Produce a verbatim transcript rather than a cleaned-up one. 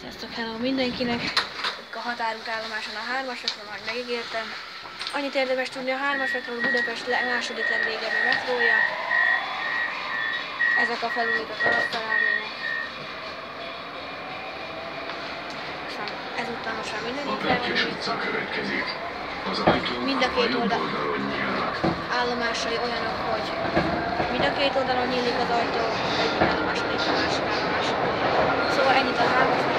Sziasztok, hello mindenkinek! A határútállomáson a hármasokról, ahogy megígértem. Annyit érdemes tudni a hármasokról, Budapest második legrégebbi metrója. Ezek a felújított alaptalálmányok. Ezúttal most már mindegyik fel van nyitva. Mind a két oldal állomásai olyanok, hogy mind a két oldalon nyílik az ajtó, egyik állomáson, egy a másik állomáson. Szóval ennyit a hármas.